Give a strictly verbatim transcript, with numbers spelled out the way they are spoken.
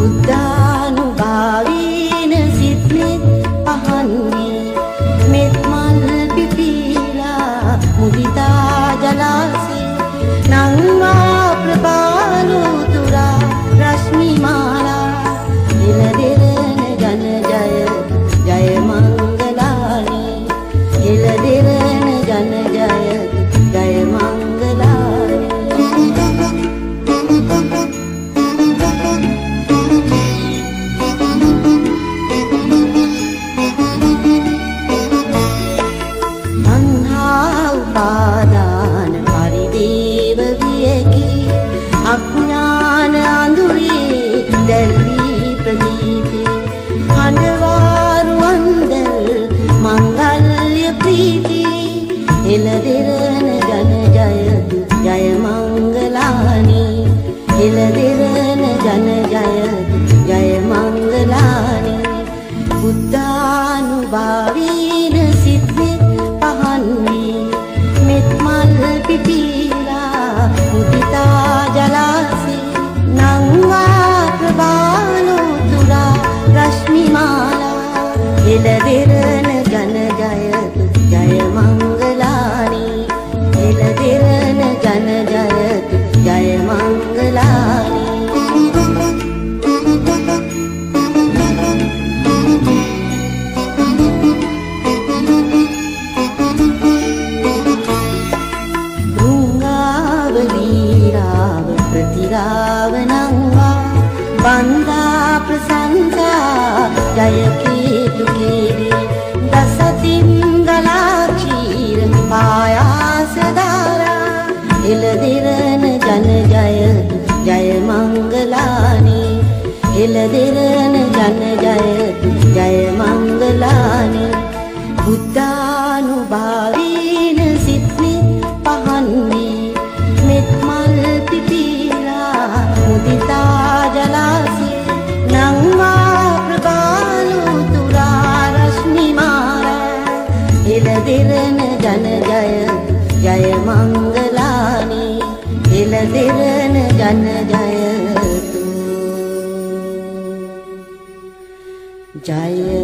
බුද්ධානුභාවීන සිත්නෙත් පහන්වී මෙත් මල් පිපීලා මුදිතා ජලාසේ නංවා ප්‍රභානුතුරා රශ්මි මාලා එළදෙරණ ජන ජය ජය මංගලානි එළදෙරණ ජන ජය ජය මංගලානි උපාදාන පරිදේව වියකි අඥාන අඳුරේ දැල්වී ප්‍රදීපේ හඬවාරු අන්දල් මංගල්‍ය ප්‍රීති එළදෙරණ ජන ජය ජය මංගලානි එළදෙරණ ජන ජය ජය මංගලානි බුද්ධානුභාවීන සිත්නෙත් පහන්වී මෙත් මල් පිපීලා මුදිතා ජලාසේ නංවා ප්‍රභානුතුරා රශ්මි මාලා එළදෙරණ ජන ජය ජය මංගලානි එළදෙරණ ජන ජය ජය මංගලානි ප්‍රතිරාවනංවා බන්දා ප්‍රසංසා ජය කීතු කීරි දසතින් ගලාචීර පායාසදාරා එළදෙරණ ජන ජය ජය මංගලානි එළදෙරණ ජන ජය ජය මංගලානි බුද්ධානුභාවීන සිත්නෙත් පහන්වී මෙත් මල් පිපීලා මුදිතා ජලාසේ නංවා ප්‍රභානුතුරා රශ්මි මාලා එළදෙරණ ජන ජය ජය මංගලානි එළදෙරණ ජන ජයතු ජය